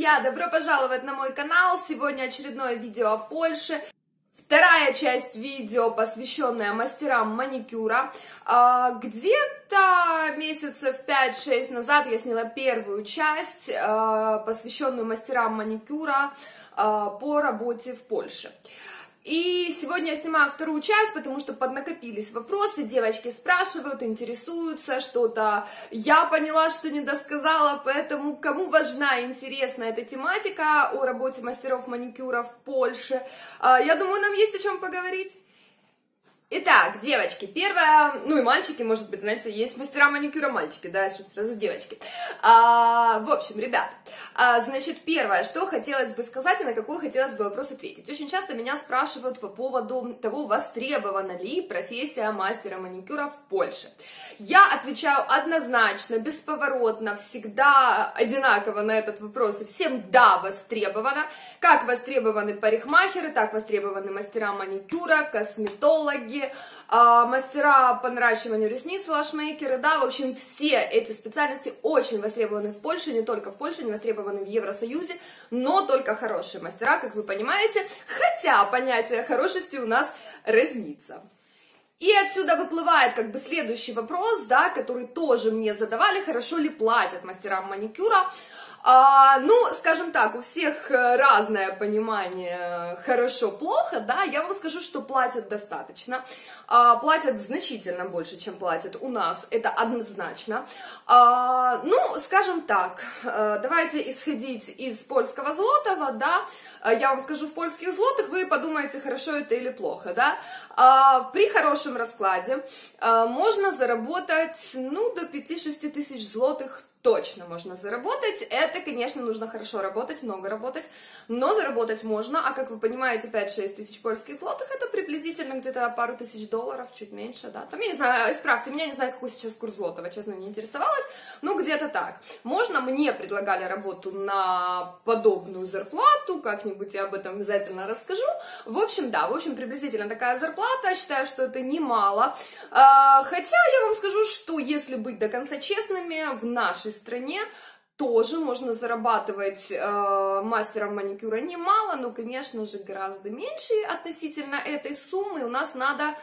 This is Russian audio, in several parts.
друзья! Добро пожаловать на мой канал! Сегодня очередное видео о Польше. Вторая часть видео, посвященная мастерам маникюра. Где-то месяцев 5-6 назад я сняла первую часть, посвященную мастерам маникюра по работе в Польше. И сегодня я снимаю вторую часть, потому что поднакопились вопросы, девочки спрашивают, интересуются, что-то я поняла, что не досказала, поэтому кому важна и интересна эта тематика о работе мастеров маникюра в Польше, я думаю, нам есть о чем поговорить. Итак, девочки, первое, ну и мальчики, может быть, знаете, есть мастера маникюра мальчики, да, что сразу девочки. В общем, ребят, значит, первое, что хотелось бы сказать и на какой хотелось бы вопрос ответить. Очень часто меня спрашивают по поводу того, востребована ли профессия мастера маникюра в Польше. Я отвечаю однозначно, бесповоротно, всегда одинаково на этот вопрос, и всем да, востребована. Как востребованы парикмахеры, так востребованы мастера маникюра, косметологи, мастера по наращиванию ресниц, лашмейкеры, да, в общем, все эти специальности очень востребованы в Польше, не только в Польше, не востребованы в Евросоюзе, но только хорошие мастера, как вы понимаете, хотя понятие хорошести у нас разнится. И отсюда выплывает как бы следующий вопрос, да, который тоже мне задавали, хорошо ли платят мастерам маникюра. Ну, скажем так, у всех разное понимание хорошо-плохо, да, я вам скажу, что платят достаточно, платят значительно больше, чем платят у нас, это однозначно. Ну, скажем так, давайте исходить из польского злотого, да, я вам скажу, в польских злотых вы подумаете, хорошо это или плохо, да, при хорошем раскладе можно заработать, ну, до 5-6 тысяч злотых точно можно заработать. Это, конечно, нужно хорошо работать, много работать, но заработать можно, а как вы понимаете, 5-6 тысяч польских злотых это приблизительно где-то пару тысяч долларов, чуть меньше, да, там, я не знаю, исправьте меня, не знаю, какой сейчас курс злотого, честно, не интересовалась, но где-то так. Можно, мне предлагали работу на подобную зарплату, как-нибудь я об этом обязательно расскажу, в общем, да, в общем, приблизительно такая зарплата, считаю, что это немало, хотя я вам скажу, что если быть до конца честными, в нашей стране тоже можно зарабатывать мастером маникюра немало, но, конечно же, гораздо меньше относительно этой суммы. У нас надо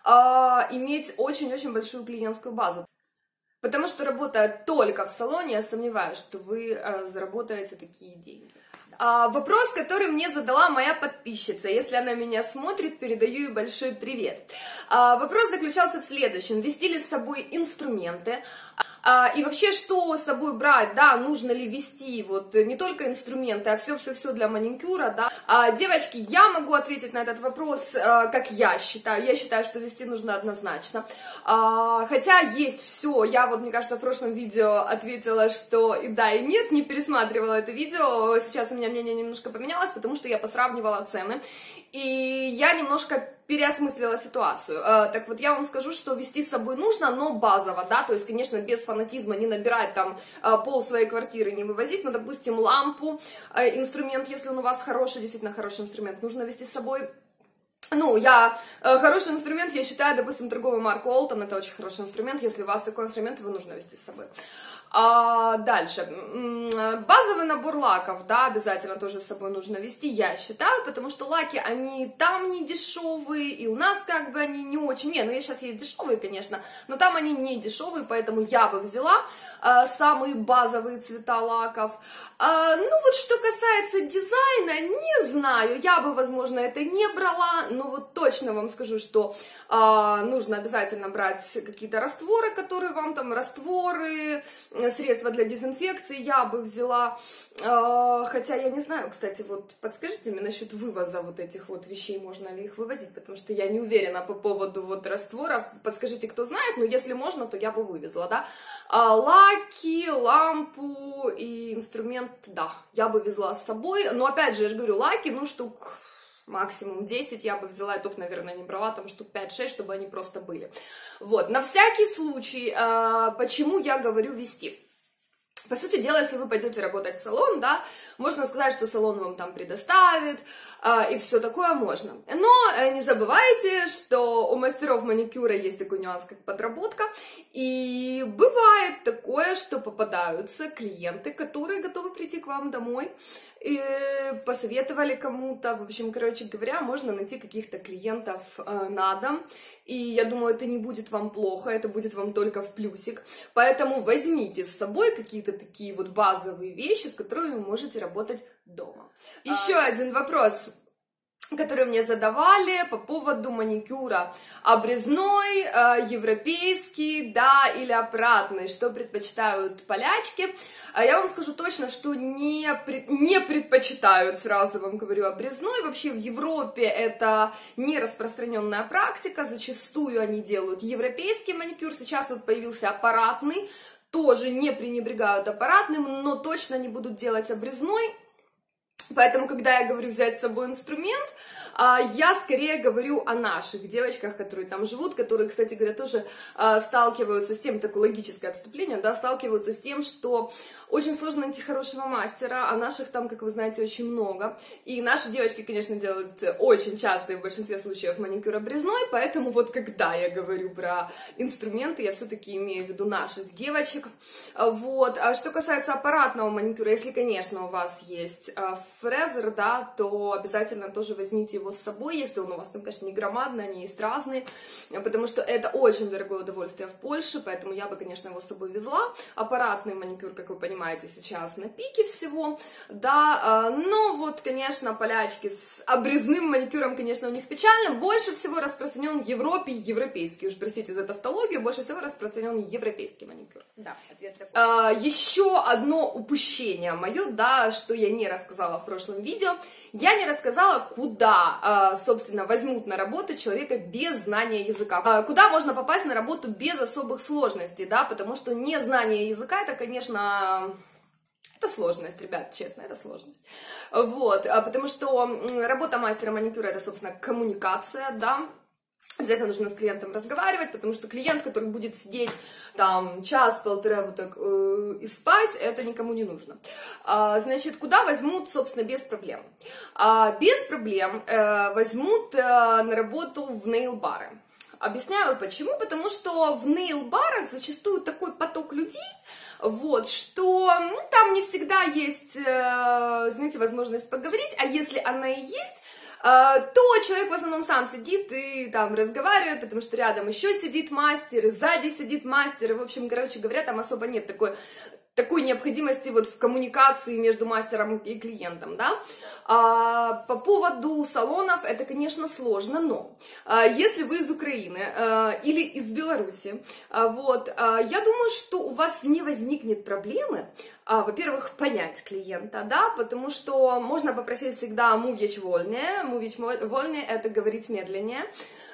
иметь очень-очень большую клиентскую базу. Потому что, работая только в салоне, я сомневаюсь, что вы заработаете такие деньги. Вопрос, который мне задала моя подписчица, если она меня смотрит, передаю ей большой привет. Вопрос заключался в следующем: вести ли с собой инструменты, и вообще, что с собой брать, да, нужно ли вести вот не только инструменты, а все-все-все для маникюра, да. Девочки, я могу ответить на этот вопрос, как я считаю, что вести нужно однозначно, хотя есть все, я вот, мне кажется, в прошлом видео ответила, что и да, и нет, не пересматривала это видео, сейчас у меня мнение немножко поменялось, потому что я посравнивала цены, и я немножко переосмыслила ситуацию. Так вот, я вам скажу, что вести с собой нужно, но базово, да, то есть, конечно, без фанатизма, не набирать там пол своей квартиры, не вывозить, но, допустим, лампу, инструмент, если он у вас хороший, действительно хороший инструмент, нужно вести с собой. Ну, хороший инструмент, я считаю, допустим, торговую марку Олтон, это очень хороший инструмент, если у вас такой инструмент, его нужно вести с собой. Дальше, базовый набор лаков, да, обязательно тоже с собой нужно вести, я считаю, потому что лаки, они там не дешевые, и у нас как бы они не очень, ну я сейчас есть дешевые, конечно, но там они не дешевые, поэтому я бы взяла самые базовые цвета лаков. Ну вот, что касается дизайна, не знаю, я бы, возможно, это не брала, но вот точно вам скажу, что нужно обязательно брать какие-то растворы, которые вам там, растворы, средства для дезинфекции я бы взяла, хотя я не знаю, кстати, вот подскажите мне насчет вывоза вот этих вот вещей, можно ли их вывозить, потому что я не уверена по поводу вот растворов, подскажите, кто знает, но если можно, то я бы вывезла, да, лаки, лампу и инструмент, да, я бы везла с собой, но опять же, я же говорю, лаки, ну, штук максимум 10 я бы взяла, я топ, наверное, не брала, там штук 5-6, чтобы они просто были. Вот, на всякий случай, почему я говорю вести? По сути дела, если вы пойдете работать в салон, да, можно сказать, что салон вам там предоставит, и все такое можно. Но не забывайте, что у мастеров маникюра есть такой нюанс, как подработка, и бывает такое, что попадаются клиенты, которые готовы прийти к вам домой, и посоветовали кому-то, в общем, короче говоря, можно найти каких-то клиентов на дом, и я думаю, это не будет вам плохо, это будет вам только в плюсик, поэтому возьмите с собой какие-то такие вот базовые вещи, с которыми вы можете работать дома. Еще один вопрос, которые мне задавали по поводу маникюра: обрезной, европейский, да, или обратный, что предпочитают полячки. Я вам скажу точно, что не предпочитают, сразу вам говорю, обрезной. Вообще в Европе это не распространенная практика, зачастую они делают европейский маникюр. Сейчас вот появился аппаратный, тоже не пренебрегают аппаратным, но точно не будут делать обрезной. Поэтому, когда я говорю взять с собой инструмент, я скорее говорю о наших девочках, которые там живут, которые, кстати говоря, тоже сталкиваются с тем, такое логическое отступление, да, сталкиваются с тем, что очень сложно найти хорошего мастера, а наших там, как вы знаете, очень много. И наши девочки, конечно, делают очень часто и в большинстве случаев маникюр обрезной, поэтому вот когда я говорю про инструменты, я все-таки имею в виду наших девочек. Вот. А что касается аппаратного маникюра, если, конечно, у вас есть фрезер, да, то обязательно тоже возьмите его с собой, если он у вас там, конечно, не громадный, они есть разные, потому что это очень дорогое удовольствие в Польше, поэтому я бы, конечно, его с собой везла. Аппаратный маникюр, как вы понимаете, сейчас на пике всего, да, но вот, конечно, полячки с обрезным маникюром, конечно, у них печально. Больше всего распространен в Европе европейский, уж простите за тавтологию, больше всего распространен европейский маникюр. Да, ответ такой. Еще одно упущение мое, да, что я не рассказала в прошлом видео. Я не рассказала, куда, собственно, возьмут на работу человека без знания языка. Куда можно попасть на работу без особых сложностей, да, потому что незнание языка, это, конечно, это сложность, ребят, честно, это сложность. Вот, потому что работа мастера маникюра — это, собственно, коммуникация, да. Обязательно нужно с клиентом разговаривать, потому что клиент, который будет сидеть там час-полтора вот так и спать, это никому не нужно. Значит, куда возьмут, собственно, без проблем? Без проблем возьмут на работу в нейл-бары. Объясняю почему. Потому что в нейл-барах зачастую такой поток людей, вот, что там не всегда есть, знаете, возможность поговорить, а если она и есть, то человек в основном сам сидит и там разговаривает, потому что рядом еще сидит мастер, и сзади сидит мастер, и, в общем, короче говоря, там особо нет такой необходимости вот в коммуникации между мастером и клиентом, да. По поводу салонов, это, конечно, сложно, но если вы из Украины или из Беларуси, вот, я думаю, что у вас не возникнет проблемы, во-первых, понять клиента, да, потому что можно попросить всегда mówić wolniej. Mówić wolniej — это говорить медленнее.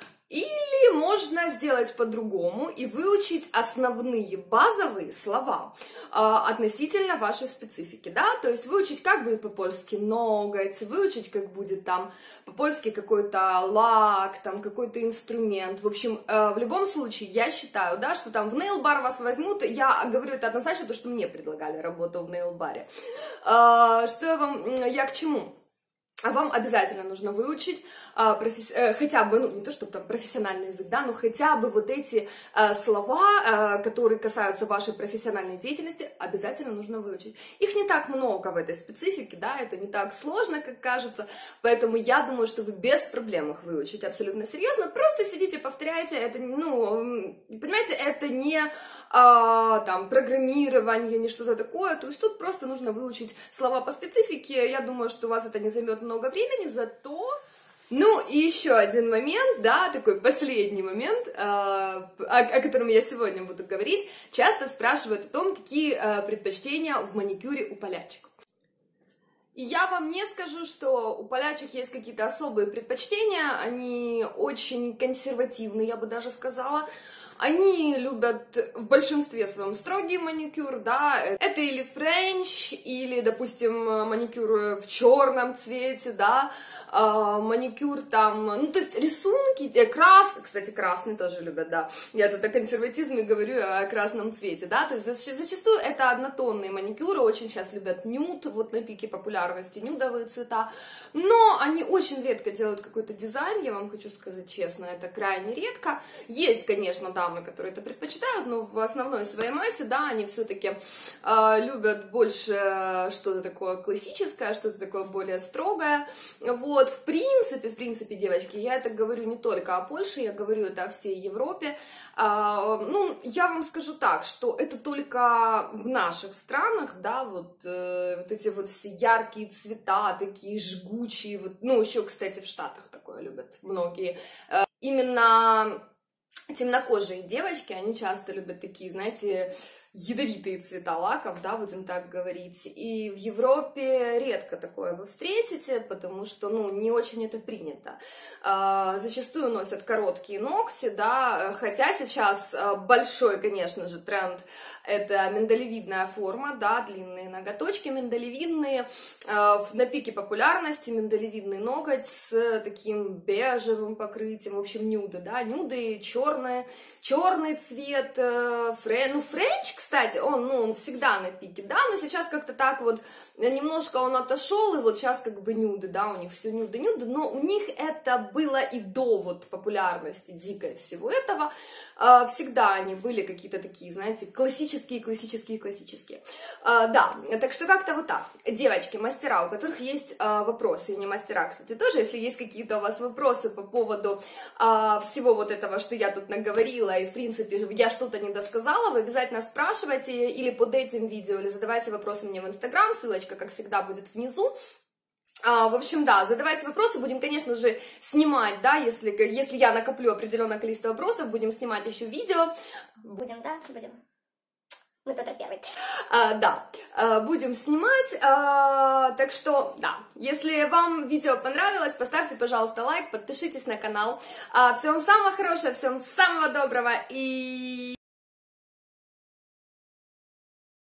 Или можно сделать по-другому и выучить основные базовые слова относительно вашей специфики, да, то есть выучить, как будет по-польски ноготь, выучить, как будет там по-польски какой-то лак, там какой-то инструмент. В общем, в любом случае, я считаю, да, что там в нейл-бар вас возьмут, я говорю это однозначно, потому что мне предлагали работу в нейл-баре. Я к чему? Вам обязательно нужно выучить хотя бы, ну, не то, чтобы там профессиональный язык, да, но хотя бы вот эти слова, которые касаются вашей профессиональной деятельности, обязательно нужно выучить. Их не так много в этой специфике, да, это не так сложно, как кажется, поэтому я думаю, что вы без проблем их выучите абсолютно серьезно, просто сидите, повторяйте, это, ну, понимаете, это не там программирование, не что-то такое, то есть тут просто нужно выучить слова по специфике, я думаю, что у вас это не займет много времени, зато... Ну, и еще один момент, да, такой последний момент, о котором я сегодня буду говорить. Часто спрашивают о том, какие предпочтения в маникюре у полячек. И я вам не скажу, что у полячек есть какие-то особые предпочтения, они очень консервативны, я бы даже сказала. Они любят в большинстве своем строгий маникюр, да, это или френч, или, допустим, маникюр в черном цвете, да, маникюр там, ну, то есть рисунки, кстати, красный тоже любят, да, я тут о консерватизме говорю, о красном цвете, да, то есть зачастую это однотонные маникюры, очень сейчас любят нюд, вот на пике популярности нюдовые цвета, но они очень редко делают какой-то дизайн, я вам хочу сказать честно, это крайне редко, есть, конечно, дамы, которые это предпочитают, но в основной своей массе, да, они все-таки любят больше что-то такое классическое, что-то такое более строгое, вот. Вот, в принципе, девочки, я это говорю не только о Польше, я говорю это о всей Европе. Ну, я вам скажу так, что это только в наших странах, да, вот эти вот все яркие цвета, такие жгучие, вот, ну, еще, кстати, в Штатах такое любят многие. Именно темнокожие девочки, они часто любят такие, знаете, ядовитые цвета лаков, да, будем так говорить, и в Европе редко такое вы встретите, потому что, ну, не очень это принято. Зачастую носят короткие ногти, да, хотя сейчас большой, конечно же, тренд — это миндалевидная форма, да, длинные ноготочки миндалевидные, на пике популярности миндалевидный ноготь с таким бежевым покрытием, в общем, нюды, да, нюды, черный цвет, френч, кстати, он всегда на пике, да, но сейчас как-то так вот немножко он отошел, и вот сейчас как бы нюды, да, у них все нюды, но у них это было и до вот популярности дикой всего этого, всегда они были какие-то такие, знаете, классические. Да, так что как-то вот так. Девочки, мастера, у которых есть вопросы, и не мастера, кстати, тоже, если есть какие-то у вас вопросы по поводу всего вот этого, что я тут наговорила, и, в принципе, я что-то не досказала, вы обязательно спрашивайте или под этим видео, или задавайте вопросы мне в Инстаграм, ссылочка, как всегда, будет внизу. В общем, да, задавайте вопросы, будем, конечно же, снимать, да, если я накоплю определенное количество вопросов, будем снимать еще видео. Будем. Мы Петр Первый. Да, будем снимать, так что, да, если вам видео понравилось, поставьте, пожалуйста, лайк, подпишитесь на канал. Всем самого хорошего, всем самого доброго и...